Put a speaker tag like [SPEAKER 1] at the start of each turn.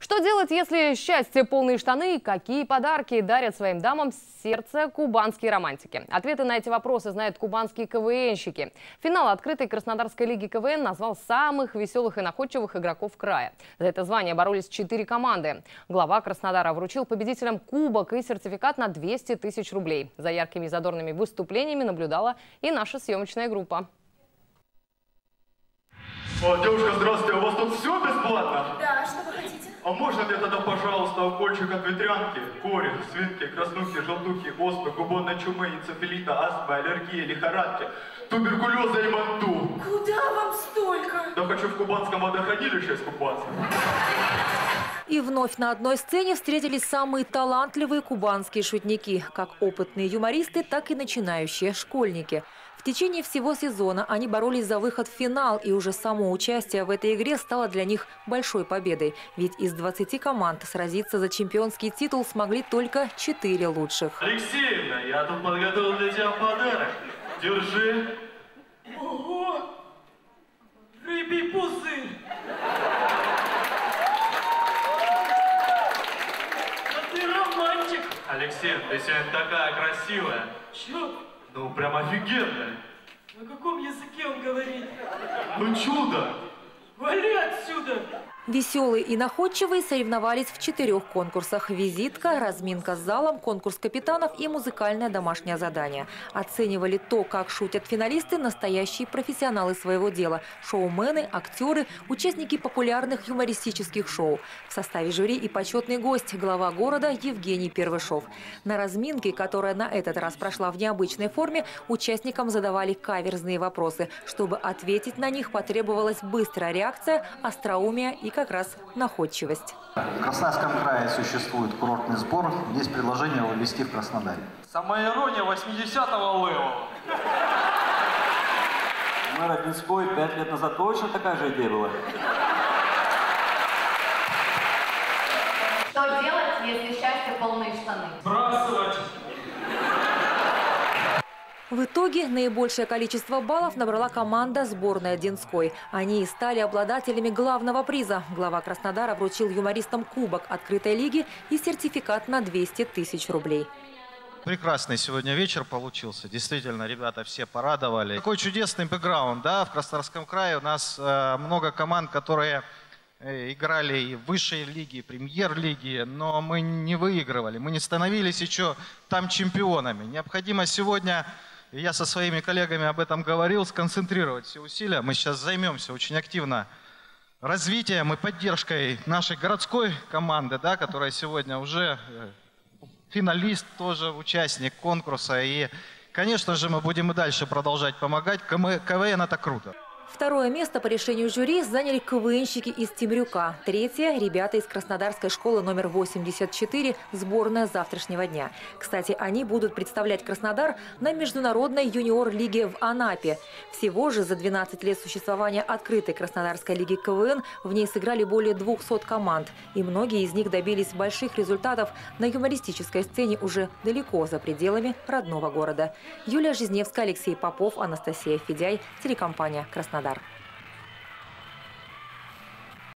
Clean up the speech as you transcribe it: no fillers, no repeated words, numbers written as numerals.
[SPEAKER 1] Что делать, если счастье полные штаны? Какие подарки дарят своим дамам сердце кубанские романтики? Ответы на эти вопросы знают кубанские КВНщики. Финал открытой Краснодарской лиги КВН назвал самых веселых и находчивых игроков края. За это звание боролись 4 команды. Глава Краснодара вручил победителям кубок и сертификат на 200 тысяч рублей. За яркими и задорными выступлениями наблюдала и наша съемочная группа.
[SPEAKER 2] О, девушка, здравствуйте, у вас тут все бесплатно?
[SPEAKER 3] Да, что вы хотите?
[SPEAKER 2] А можно мне тогда, пожалуйста, укольчик от ветрянки, кори, свинки, краснухи, желтухи, оспы, бубонной чумы, энцефалита, астмы, аллергии, лихорадки, туберкулеза и манту?
[SPEAKER 3] Куда вам столько?
[SPEAKER 2] Да хочу в кубанском водохранилище искупаться.
[SPEAKER 4] И вновь на одной сцене встретились самые талантливые кубанские шутники. Как опытные юмористы, так и начинающие школьники. В течение всего сезона они боролись за выход в финал, и уже само участие в этой игре стало для них большой победой. Ведь из 20 команд сразиться за чемпионский титул смогли только 4 лучших.
[SPEAKER 2] Алексеевна, я тут подготовил для тебя подарок. Держи.
[SPEAKER 5] Ого! Рыбий пузырь! А ты романтик!
[SPEAKER 2] Алексей, ты сегодня такая красивая.
[SPEAKER 5] Чё?
[SPEAKER 2] Ну, прям офигенная.
[SPEAKER 5] На каком языке он говорит?
[SPEAKER 2] Ну, чудо.
[SPEAKER 5] Вали отсюда!
[SPEAKER 4] Веселые и находчивые соревновались в 4 конкурсах: визитка, разминка с залом, конкурс капитанов и музыкальное домашнее задание. Оценивали то, как шутят финалисты, настоящие профессионалы своего дела: шоумены, актеры, участники популярных юмористических шоу. В составе жюри и почетный гость, глава города Евгений Первышов. На разминке, которая на этот раз прошла в необычной форме, участникам задавали каверзные вопросы. Чтобы ответить на них, потребовалась быстрая реакция, остроумие и как раз находчивость.
[SPEAKER 6] В Краснодарском крае существует курортный сбор. Есть предложение его ввести в Краснодаре.
[SPEAKER 5] Самая ирония 80-го левела.
[SPEAKER 7] Мэр Одинской 5 лет назад точно такая же идея была.
[SPEAKER 8] Что делать, если счастье полные штаны?
[SPEAKER 5] Сбрасывать!
[SPEAKER 4] В итоге наибольшее количество баллов набрала команда сборной Одинской. Они и стали обладателями главного приза. Глава Краснодара вручил юмористам кубок открытой лиги и сертификат на 200 тысяч рублей.
[SPEAKER 9] Прекрасный сегодня вечер получился. Действительно, ребята все порадовали. Такой чудесный бэкграунд, да, в Краснодарском крае. У нас много команд, которые играли и в высшей лиге, и премьер-лиги, но мы не выигрывали. Мы не становились еще там чемпионами. Необходимо сегодня, я со своими коллегами об этом говорил, сконцентрировать все усилия. Мы сейчас займемся очень активно развитием и поддержкой нашей городской команды, да, которая сегодня уже финалист, тоже участник конкурса. И, конечно же, мы будем и дальше продолжать помогать. КВН – это круто.
[SPEAKER 4] Второе место по решению жюри заняли КВНщики из Темрюка. Третье – ребята из Краснодарской школы номер 84, сборная завтрашнего дня. Кстати, они будут представлять Краснодар на международной юниор-лиге в Анапе. Всего же за 12 лет существования открытой Краснодарской лиги КВН в ней сыграли более 200 команд. И многие из них добились больших результатов на юмористической сцене уже далеко за пределами родного города. Юлия Жизневская, Алексей Попов, Анастасия Федяй, телекомпания «Краснодар».